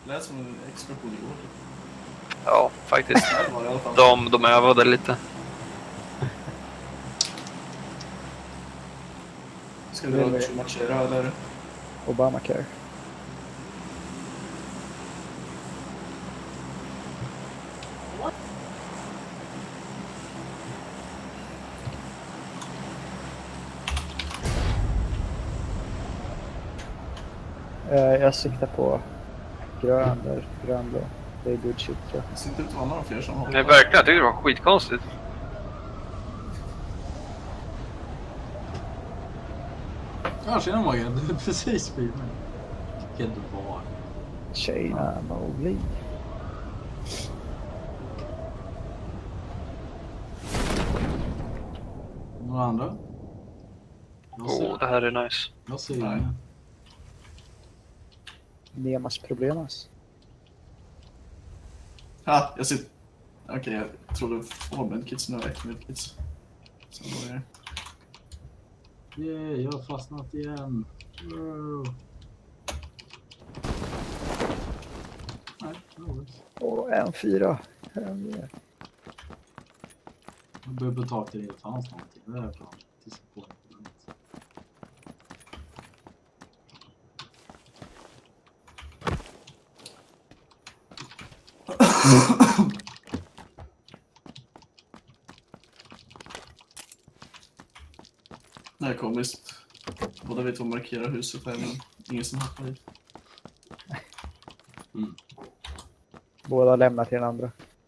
lät som en explosion igår. Ja, faktiskt. Det var det i alla fall. De övade lite. Ska vi dra 2 matcher eller? Obamacare. Jag siktar på grön blå. Det är good shit, tror jag. Det ser inte ut att vara några fler som hoppar. Nej, verkligen. Jag tycker det var skitkonstigt. Ja, tjena Morgan. Du är precis vid mig. Vilken du var. Tjena, Mowgli. Några andra? Det här är nice. Jag ser inga. Nemas problemas. Ja, jag sitter... Okej, jag trodde Formel-kids nu är Ekmil-kids. Så var det... Jag har fastnat igen. Nej, En 4. jag behöver betala till det att hans någonting. Det är bra. Tills på det. Det är komiskt. Båda vet vad markera huset här, men ingen som hoppar hit. Båda har lämnat till den andra.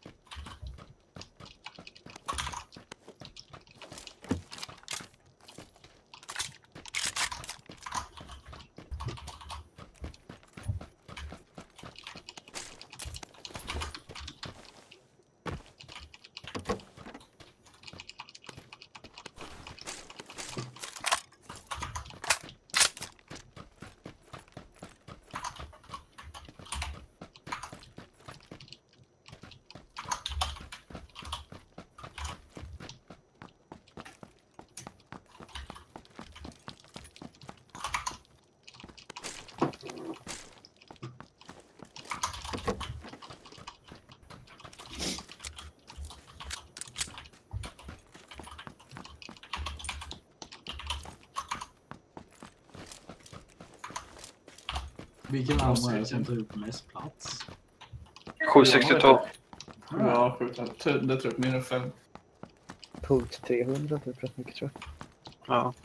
Vilken arm är det som tar upp mest plats? 762. Ja, sjukt. Det tror jag mer än 5. Punkt 300, det är rätt mycket, tror jag. Ja.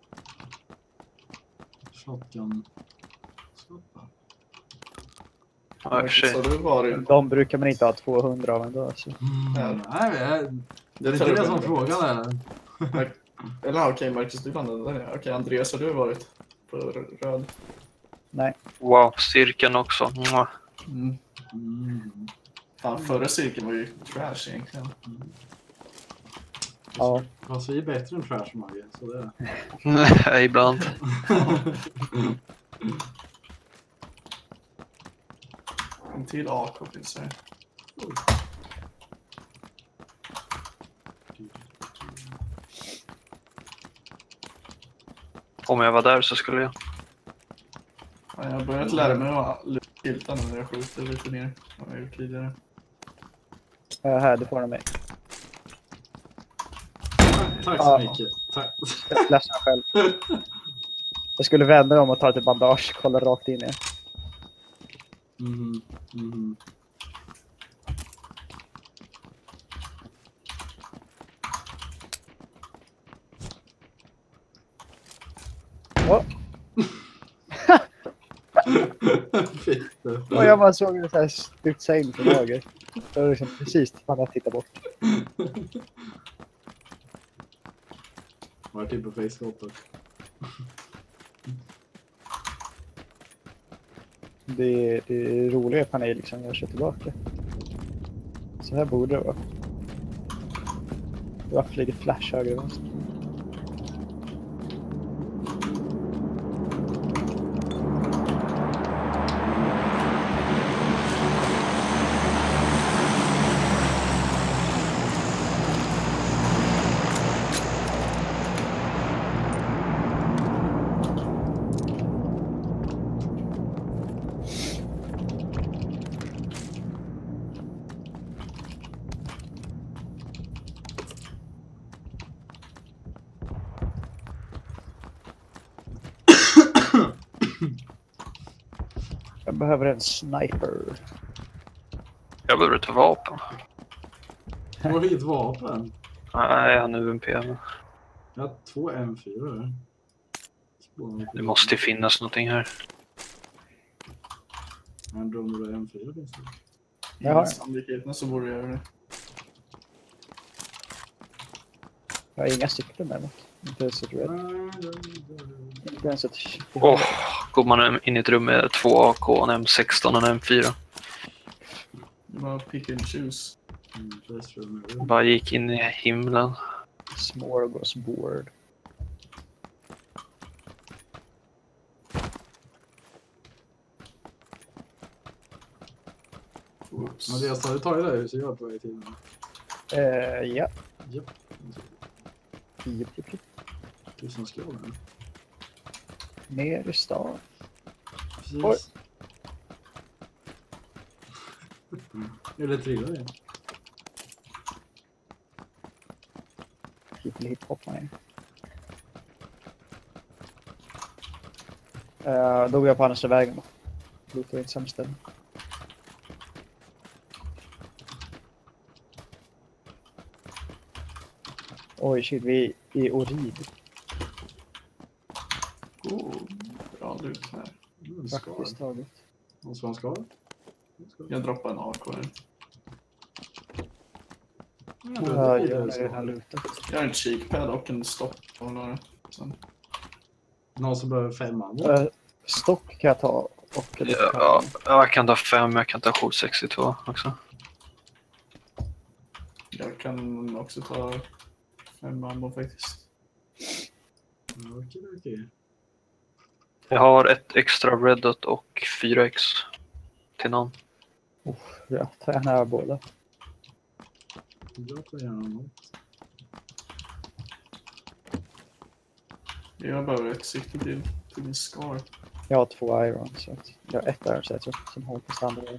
Shotgun. Ja, i och för sig. Så det var det. De brukar man inte ha 200 av ändå. Så. Nej, det är inte det som frågan är. Eller okej, Marcus, du landade där. Okej, Andreas, har du varit på röd? Nej. Wow, cirkeln också. Fan, förra cirkeln var ju trash egentligen. Ja. Fast vi är bättre än trash, Maggie, så det är... Nej, ibland. En till AK finns här. Om jag var där så skulle jag. Ja, jag har börjat lära mig att skilta nu när jag skjuter lite mer. Vad jag gjort tidigare. Här, du får den mig. Tack så mycket. Tack. Jag flashar själv. Jag skulle vända om och ta ett bandage. Kolla rakt in i. Och jag bara såg det så här studsa in på höger. Det var liksom precis fan att titta bort. Var typ på Facebook då. Det är roliga panel liksom jag kör tillbaka. Så här borde det vara. Varför ligger flash höger och vänster? Jag behöver en sniper. Jag behöver ta vapen. Du har inget vapen. Nej, jag har nu en PM. Jag har 2 M4. Det måste finnas någonting här. Jag drömmer du M4 finns det. Ja. I sannolikheten så borde jag göra det. Jag har inga cyklar med mig. Inte ens ett red. Inte ens ett... Går man in i ett rum med 2 AK, en M16 och en M4. Det var pick and choose. Bara gick in i himlen. Smorgasbord. Oops. Mattias, har du tagit det här huset jag är på väg till? Ja. Japp. Japp. Tusen skål här. Ner i stan. Precis. Oj. Eller trillar igen. Hiphop man. Dog jag på andra vägen då. Det var inte samma ställe. Oj shit, vi är i Orid. Bra lut här. Praktiskt taget. Någon som har skal? Jag droppar en AK här. Ja, jag har redan lutat. Jag har en cheekpad och en stopp. Sen. Någon som behöver 5 ammo? Stock kan jag ta. Och Ja, jag kan ta 5, jag kan ta 762 också. Jag kan också ta 5 ammo faktiskt. Okej. Jag har ett extra red dot och 4x till någon. Jag tar gärna båda. Jag tar gärna något. Jag behöver ett sikte till min scar. Jag har 2 iron så att jag har 1 iron set som håller på standard.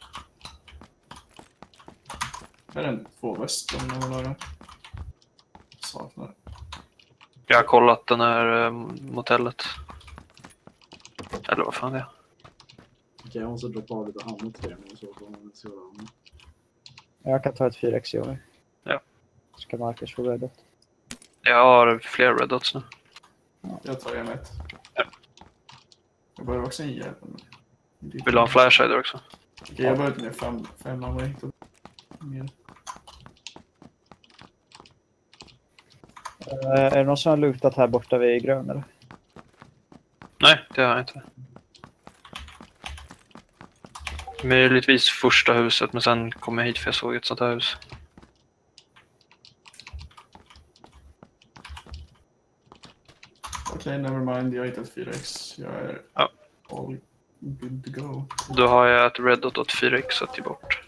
Här är en 2 väst om jag vill ha det. Saknar. Jag har kollat den här motellet. Eller vad fan det är. Okej, jag måste droppa av lite ammo till det och så får man se vad ammo. Jag kan ta ett 4x i år. Ja. Ska Marcus få red dot. Jag har fler red dots nu. Jag tar en ett. Ja. Jag behöver också en hjälp. Vill du ha en flashhider också? Okej, jag behöver med 5 ammo. Mer. Är det någon som har lutat här borta vid grön eller? Nej, det har jag inte. Möjligtvis första huset, men sen kom jag hit för jag såg ett sånt här hus. Okej, never mind. Jag har hittat 4x. Jag är all good to go. Då har jag ett red dot och 4x till bort.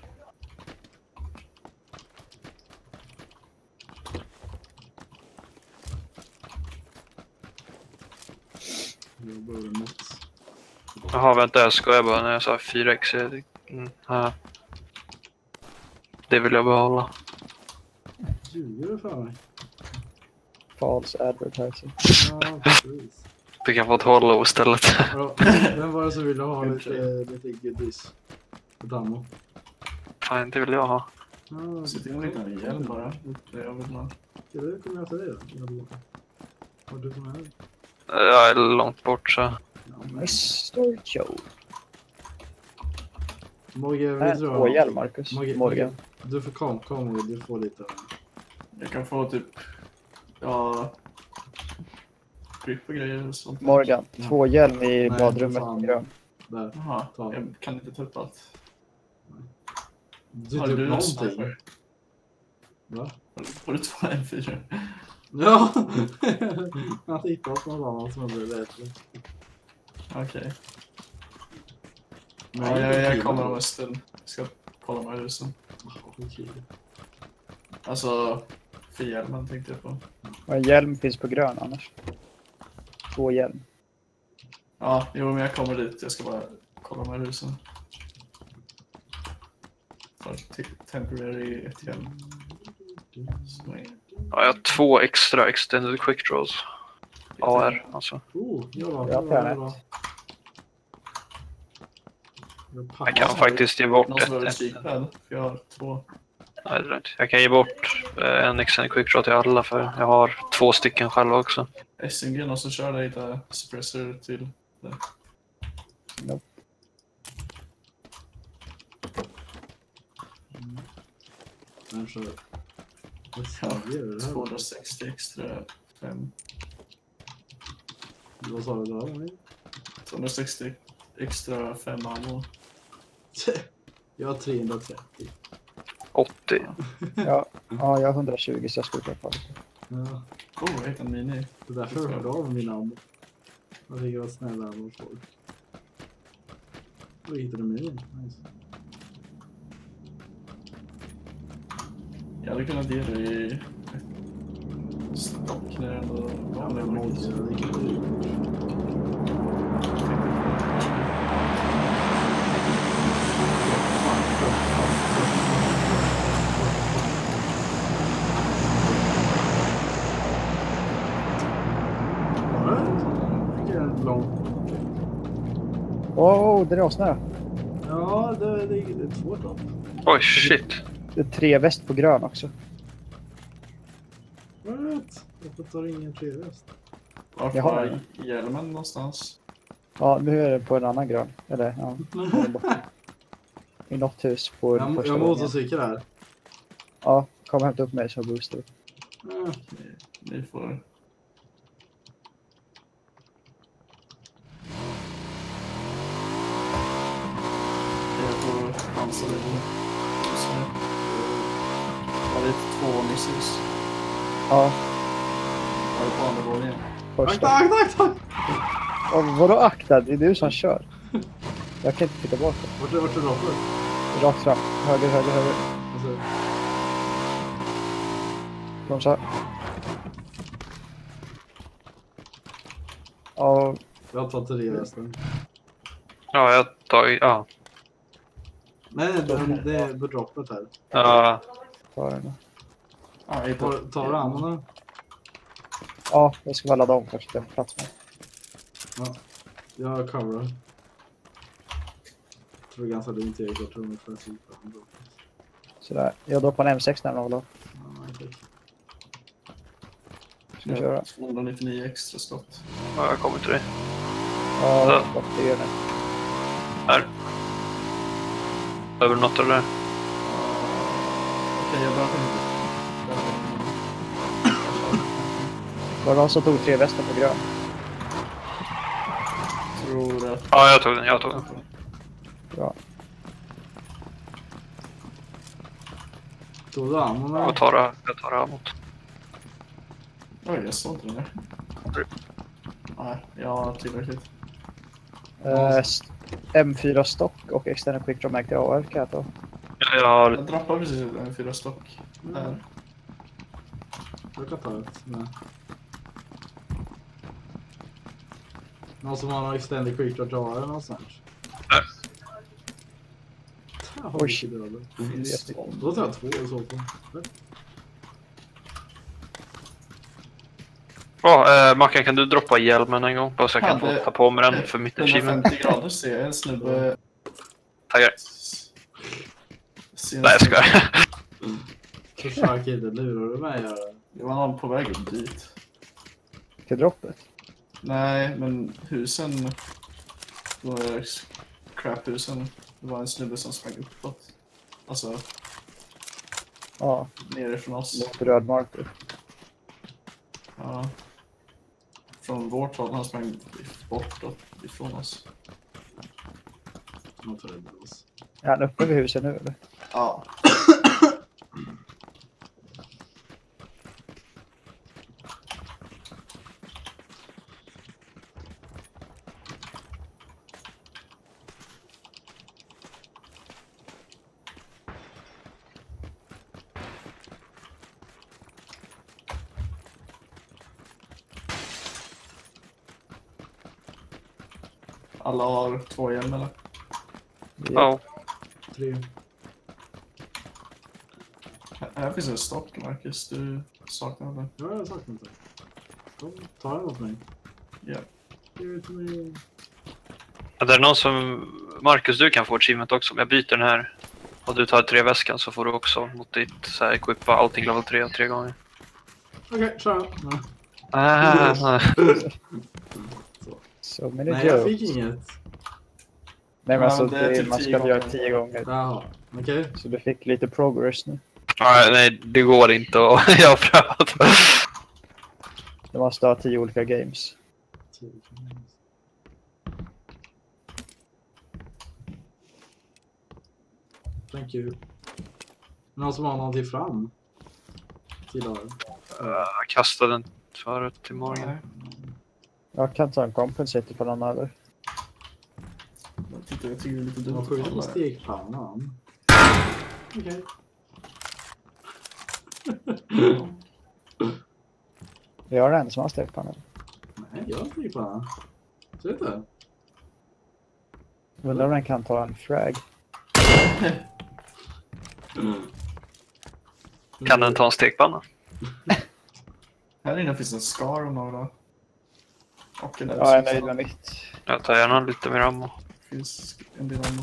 Jag behöver något. Jaha, vänta, jag skojar bara när jag sa 4x. Här. Det vill jag behålla. Ljuger du för mig? False advertising. Ja, precis. Du kan få ett hollow istället. Ja, vem var det som ville ha lite goodies? Ett ammo. Fan, det vill jag ha. Ja, Så det är en liten hjälm bara. Det jag vill ha. det kommer jag till dig då. Har du som är? Jag är långt bort så. Mr. Joe. Mogge, vet du vad? 2 hjälm Marcus. Morgan. Du får kom du får lite. Jag kan få typ... Ja... Grip och grejer och sånt. Morgan, 2 hjälm i Nej, badrummet fan. grön. Där. Jaha, Ta. jag kan inte ta upp allt. Du Har typ du en någonting. sniper? Va? Har du 2 M4? Ja! Jag har hittat någon annan som är bättre. Okej. Nej, Ja, jag inte kommer kul. om en stund. Jag ska kolla med husen. Okej. Alltså, för hjälmen tänkte jag på. Och en hjälm finns på grön annars. 2 hjälm. Ja, jo men jag kommer dit. Jag ska bara kolla med husen. För temporary ett hjälm. Så är- Ja, jag har 2 extra extended quick draws. AR alltså. Ja, Jag tar bra. Jag kan faktiskt ge bort Någon som behöver ett. kikpad? För jag har 2. Nej, det är lugnt. Jag kan ge bort en extended quick draw till alla för jag har 2 stycken själva också. SMG och så kör dig lite suppressor till det. Nope. Men så... Vad Ja, fan gör det här? 260 extra 5. Vad sa du då? 260 extra 5 ammo. Jag har 330. 80. Ja, jag har 120 så jag skulle träffa. Ja, Jag hittade en mini. det är därför jag hörde av min ammo. Jag fick vara snälla mot folk. Och hittade min. Nice. Jag hade kunnat ge dig stock när jag ändå Ja, var men med. det kan du. Det är snö. Ja, det är 2 topp. Oj, shit. Det är 3 väst på grön också. What? Varför tar ingen 3 väst? Varför Jag har har den. hjälmen någonstans? Ja, nu är det på en annan grön. Eller, ja. där borta. I något hus på Jag första har våningen. motorcykel här. Ja, kom och hämta upp mig som booster. Ni får... Jag får chansa lite. Var det 2 missus? Ja, Var det på andra våningen? första. Tack! Vadå akta? Det är du som kör. Jag kan inte titta bak. Vart är droppet? Rakt fram. Höger. Alltså, Bromsa. Ja, jag tar 3 västen. Ja, jag tar... Ja. Nej, det är på droppet här. Ja. ta den. Ja, jag hittade... Tar du ammorna? Ja, jag ska bara ladda om kanske till plats med. Ja. Jag coverar. Jag tror det är ganska lugnt eget. Jag tror nog för att jag droppet. Sådär. Jag droppar en M6 när jag vill ha. Ska vi köra? 299 extra skott. Ja, jag kommer till dig. Ja, det gör det. Här. Över något eller? Okej, jag börjar på huvudet. Var det någon som tog 3 västen på grön? Tror att... Ja, jag tog den. Bra. Tog du ammorna? Jag tar det här mot. Oj, jag såg inte den där. Nej, jag har tillräckligt. M4 stock och extended quick draw märkte jag kan jag ta. Jag har... Jag droppar precis en 4 stock. Där. Jag kan ta ett. Nej. Någon som har någon extended quick draw eller något sånt? Nej. Oj. Då tar jag 2 i så fall. Mackan, kan du droppa hjälmen en gång? Bara så jag kan få ta på mig den för mitt achievement. 150 grader ser jag en snubbe... Tackar. Nej, jag skojar. Försök inte lura du mig. Det var någon på väg upp dit. Till droppet? Nej, men husen... Crap-husen. Det var en snubbe som sprang uppåt. Alltså, Ja, nerifrån oss. mot röd marker. Ja. Från vårt håll, han sprang bortåt ifrån oss. Är han uppe vid huset nu eller? Ja. Alla har 2 hjälm eller? Ja. 3. Här finns en stock, Marcus. Du saknar den. Ja, jag saknar inte. Kom, ta den åt mig. Ja. Ge det till mig. Är det någon som Marcus, du kan få achievement också. Om jag byter den här och du tar 3-väskan så får du också mot ditt så här equippa allting level 3 gånger. Okej, kör. Så many Nej, jag jokes. fick inget. Nej, men Ja, alltså, det är typ man 10 ska göra gånger. 10 gånger. Jaha, okej. Så du fick lite progress nu. Nej, det går inte och jag har prövat. Du måste ha 10 olika games. Thank you. Någon som har någonting fram? Till Jag kastade den förut till morgon. Nej. Jag kan ta en compensator på någon över. Jag tycker det är lite dumt. Man skjuter på stekpannan. Okej. Jag är den som har stekpannan. Nej, jag har stekpannan. Ser du inte? Undrar om den kan ta en frag. Kan den ta en stekpanna? Här inne finns en scar och några. Och en Ja, jag är nöjd med mitt. Jag tar gärna lite mer ammo. Finns en del ammo.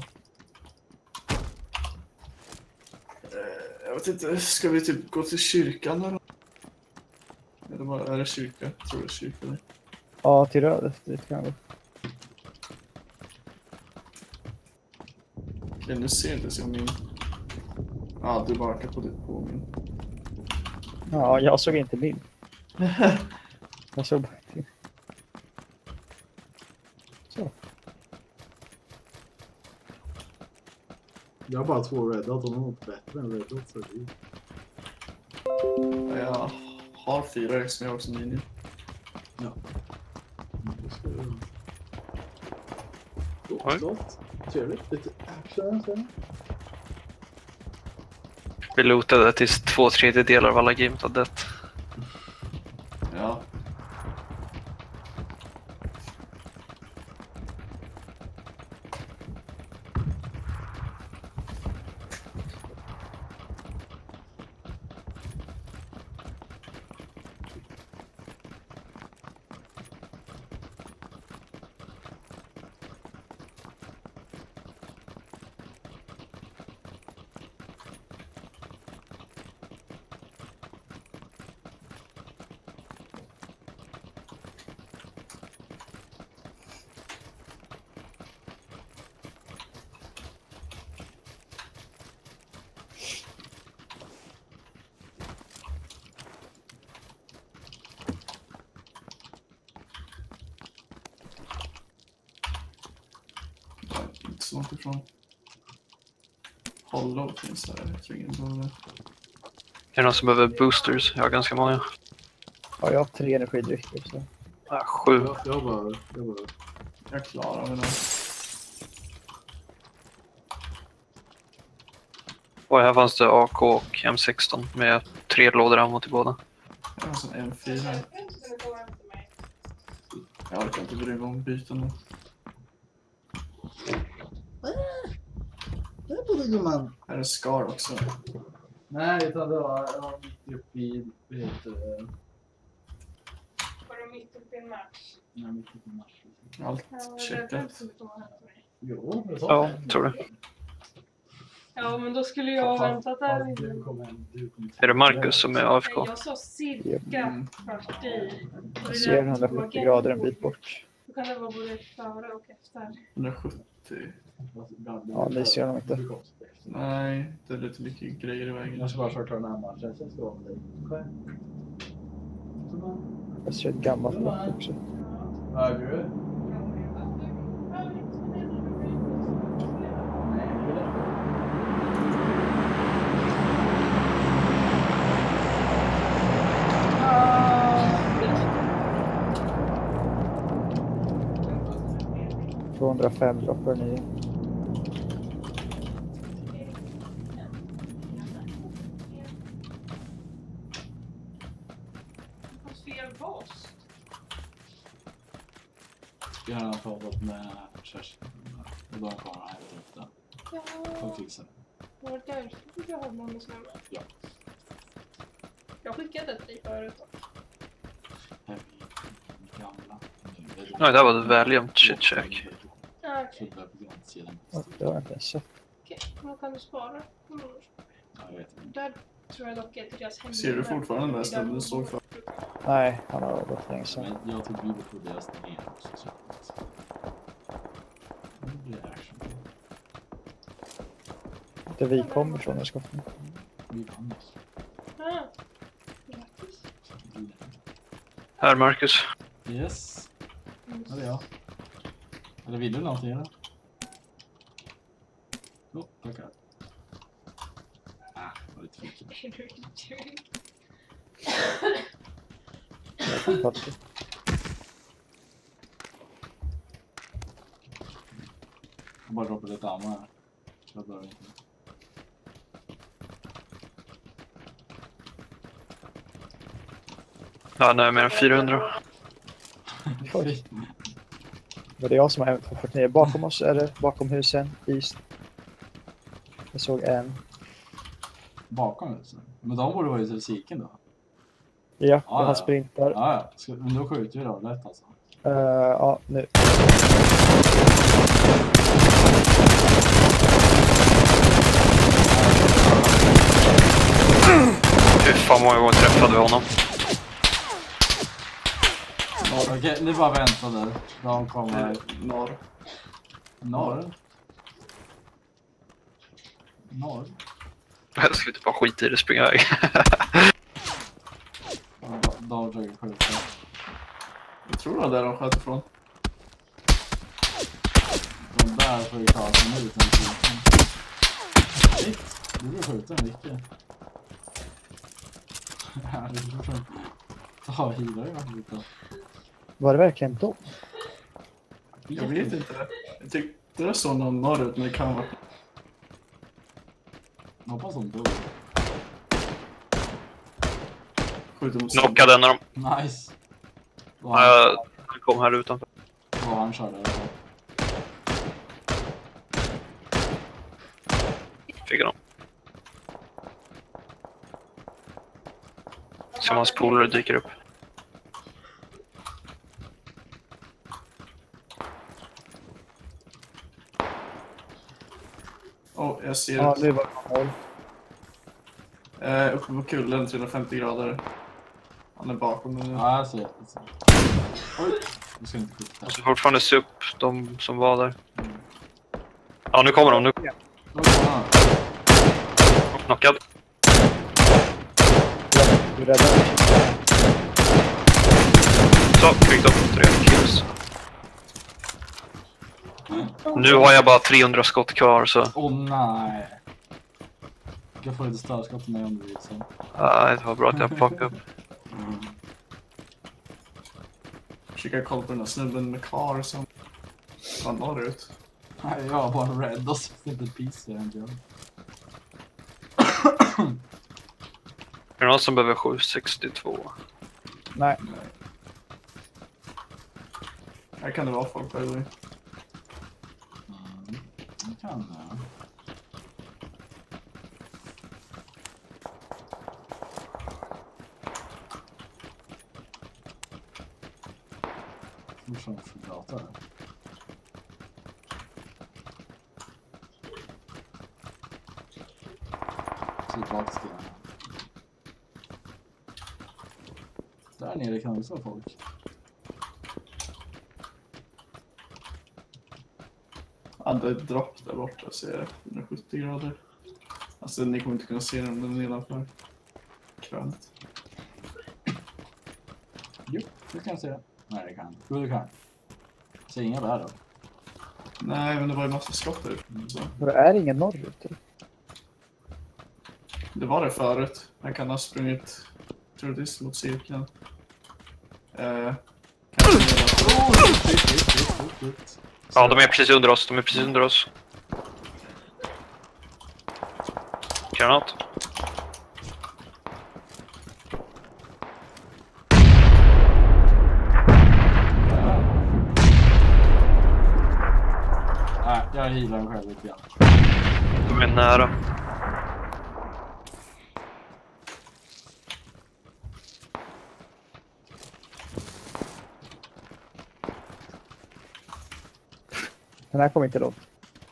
Jag vet inte, ska vi typ gå till kyrkan eller? Eller vad är det kyrka? Jag tror det är kyrka. Ja, till rödet. Det kan vi. Okej, nu ser inte jag min. Ja, du bakar på min. Ja, jag såg inte min. Jag såg bara till. Så. Jag har bara 2 red dot och de är något bättre än red dot. Så det är... Jag har 4 X men jag har också 9. Ja. Då ska vi... Oj. Gott. Trevligt. Lite action sen. Vi lootade tills 2/3 av alla gamet har dött. Ja. Inte så långt ifrån. Hollow finns där, jag tror ingen behöver det. Är det någon som behöver boosters? Jag har ganska många. Ja, jag har 3 energidrycker. Så. 7. Jag bara... Jag klarar mig nu. Och här fanns det AK och M16 med 3 lådor ammo till båda. Jag har en sån M4 här. Jag orkar inte bry mig om byten nu. Det är på det gumman. Här är Scar också. Nej, utan det var mitt uppe i... Vad heter det? Var du mitt uppe i en match? Nej, mitt uppe i match. Allt checkat. Jo, det Ja, tror det. Ja, men då skulle jag ha väntat där. Är det Marcus som är AFK? Jag sa cirka 40. Jag ser 170 grader en bit bort. Då kan det vara både före och efter. 170. Ja, ni ser dem inte. Nej, det är lite mycket grejer i vägen. Jag ska bara försöka ta den här matchen, sen ska jag med dig. Jag ser ett gammalt lock också. Vad är du? Ja. 205 droppar ni. Fel boss. Jag har pratat med Kerstin. Och de kommer här ute. Ja, Och fixar det. var det därför jag har mammas nummer? Ja. Jag skickade till dig förut då. Här är vi gamla. Nej, det var ett välgömt shitcheck. Okej, Så där på gränssidan. Det har jag inte ens sett. då kan du spara. Ja, jag vet inte. Där tror jag dock att deras hemliga... Ser du fortfarande den där snubben du såg för? Nej, han har gått länge Ja, sedan. men jag tog bilder på deras ner också. Så nu blir det action. Där vi kommer från i skotten. Vi vann oss. Grattis. Här, Marcus. Yes. Ja, det är jag. Eller vill du någonting eller? Tackar. Var lite fiken. Jag kan ta det. Jag bara droppar lite ammo här. Jag behöver inte. Ja, nej, mer än 400. Oj. Var det jag som har fått ner bakom oss eller bakom husen? East. Jag såg en. Bakom husen? Men de borde vara i musiken då. Ja, Ja, han sprintar. Ja. Men då skjuter vi då lätt alltså. Ja, nu. Fy fan, många gånger träffade vi honom. Okej, ni bara vänta där. De kommer... Norr. Norr? Jag ska inte bara skita i det, springa iväg. De försöker skjuta. Jag tror det var där de sköt ifrån. De där får ju klara sig nu utan skjuten. Du blir skjuten mycket. Ta healar ju lite. Var det verkligen dem? Jag vet inte. Jag tyckte det såg någon norrut, men det kan vara... Jag hoppas de dog. Skjuter mot Knockade en av dem. Nice. Han kom här utanför. Vad han körde i alla fall. Fick honom. Se om hans polare dyker upp. Jag ser Ja, det. det var noll. Uppe på kullen, 350 grader. Han är bakom den nu. Ja, jag ser det. Oj, du ska inte skjuta. Jag ska fortfarande se upp de som var där. Ja, nu kommer de. Nu. Oj, fan. Knockad. Ja, du räddade. Så, fick de 3 kills. Nu har jag bara 300 skott kvar, så... Nej. Jag får lite starskott med om du vill sen. Nej, det var bra att jag plockade upp. Försöka kolla på den här snubben med kar som var norrut. Nej, jag har bara red och så finns det inte piece här. Är det någon som behöver 762? Nej. Här kan det vara folk by the way. Det kan jag. Nu får jag få data här. Tillbaka till den. Där nere kan också vara folk. Ja, det är ett dropp där borta, ser jag. 170 grader. Alltså ni kommer inte kunna se den nedanför krönet. Jo, det kan jag se. Nej, det kan. Jo, det kan. Ser inga där då. Nej, men det var ju massa skott där. Så. Det är ingen norrut. Eller? Det var det förut. Han kan ha sprungit troligtvis mot cirkeln. Ja, de är precis under oss. De är precis under oss. Granat. Nej, jag healar mig själv lite grann. De är nära. Den här kommer inte långt.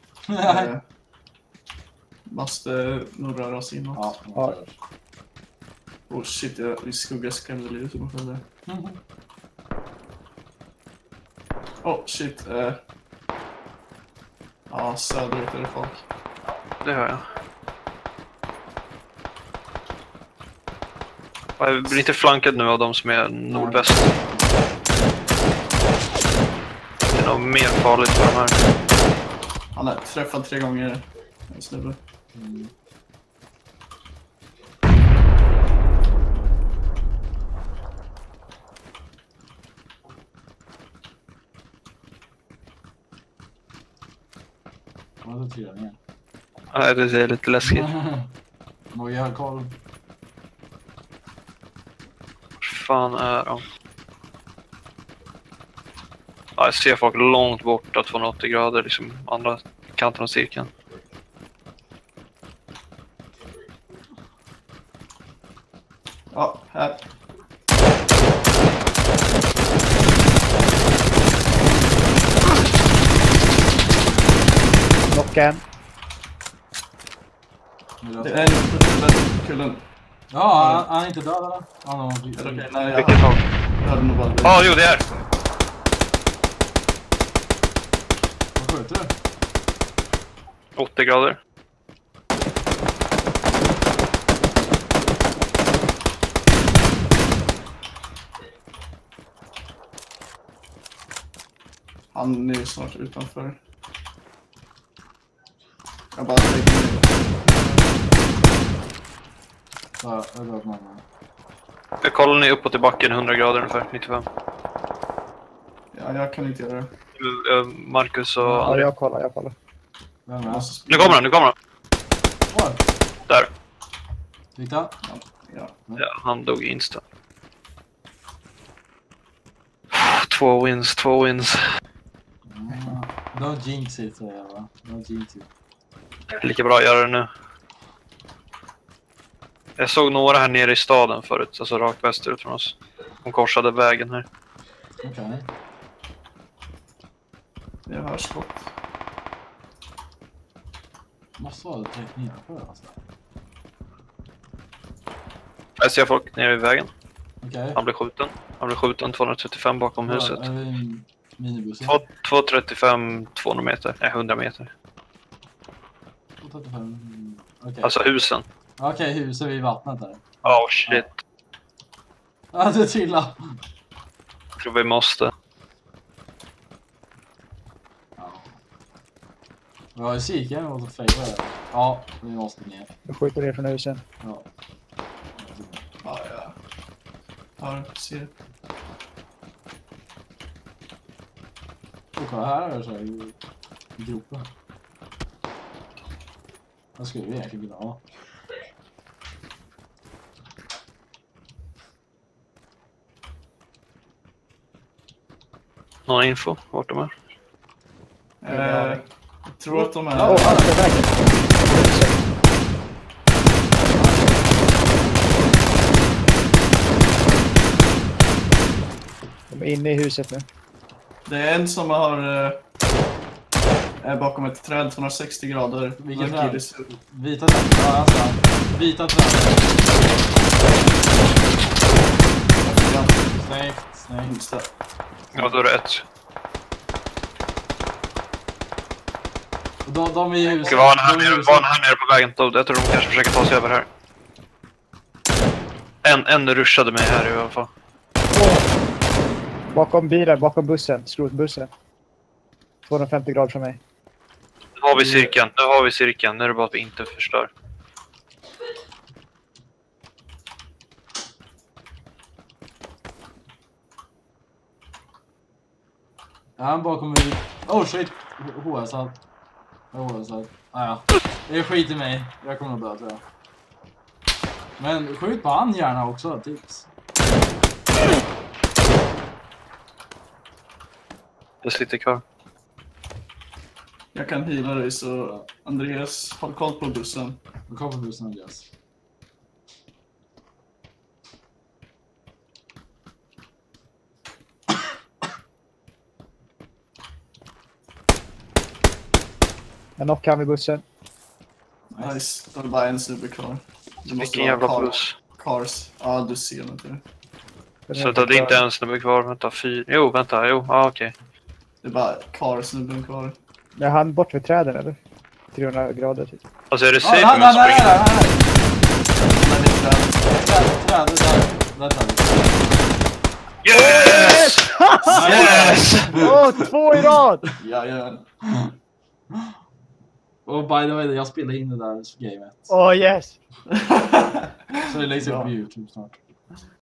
Måste nog röra oss inåt. Ja. Oh shit, vi skuggar skrämde livet ur mig själv där. Oh shit. Ja, söderut är det folk. Det hör jag. Jag blir inte flankad nu av de som är nordväst. Det är nog mer farligt för de här. Han är träffad 3 gånger. En snubbe. Ja, då trillar ner. Nej, det är lite läskigt. Mogge har koll. Var fan är de? Ja, jag ser folk långt borta, 280 grader, liksom andra kanten av cirkeln. Ja, här. Knocka. Det är en på kullen. Ja, han är inte död eller? Okej, nej, Vilket tag? jag hörde nog bara det. Ja, jo, det är. Vad skjuter du? 80 grader. Han är ju snart utanför. Jag bara lägger ner. Ja, jag drar någon. Jag kollar ni uppåt i backen 100 grader ungefär, 95. Ja, jag kan inte göra det. Marcus och Ja, André. jag kollar. Vem Jag är? måste Nu kommer han. Oj, Där. Victor? Ja. Ja, han dog insta. 2 wins. Don't jinx it, säger jag va? Don't jinx it. Lika bra att göra det nu. Jag såg några här nere i staden förut, alltså rakt västerut från oss. De korsade vägen här. Okej. Jag hör skott. Måste vara direkt nedanför alltså. Jag ser folk nere i vägen. Okej. Han blev skjuten 235 bakom huset. Ja, minibussen. 235, 200 meter. Nej, 100 meter. 235. Okej. Alltså husen. Okej, huset vid vattnet där. Oh shit. Ja, det trillar. Jag tror vi måste. Ja. Vi har ju cirkeln mot att fejla där. Ja, vi måste ner. Jag skjuter ner från husen. Ja. Ja, jag ser. Och kolla här är det så här i gropen. Vad skulle vi egentligen vilja ha? Någon info? Vart de är? Jag tror att de är... Åh, han är på vägen. De är inne i huset nu. Det är en som har... är bakom ett träd 260 grader. Vilket Markir träd? i syd. Vita träd. Ja, alltså. Vita träd. Snyggt. Just det. Ja, då är det ett. Och de är i huset. Ska vara här nere på vägen. Jag tror de kanske försöker ta sig över här. En rushade mig här i alla fall. Bakom bilen, bakom bussen. Skrotbussen. 250 grader från mig. Nu har vi cirkeln. Nu är det bara att vi inte förstör. Ja, han bakom mig. Oh shit. HS-ad. HS-ad. Ja. Det är skit i mig. Jag kommer att dö tror jag. Men skjut på han gärna också. Tips. Jag sitter kvar. Jag kan heala dig så Andreas, håll koll på bussen. Då kommer bussen Andreas. Jag knockar han vid bussen. Nice. Det är bara en snubbe kvar. Det måste Vilken vara jävla buss. Cars. Ja, du ser inte det. Så det är inte en snubbe kvar. Vänta, 4. Jo, vänta. Jo, okej. Det är bara Cars-snubben kvar. Är han bort vid träden eller? 300 grader typ. Alltså är det Ja, safe där, med att där, springa? Yes! Yes! Åh, 2 i rad! Ja. Och by the way, jag spelade in det där gamet. Åh, yes! Så det läggs upp Bra. på YouTube snart.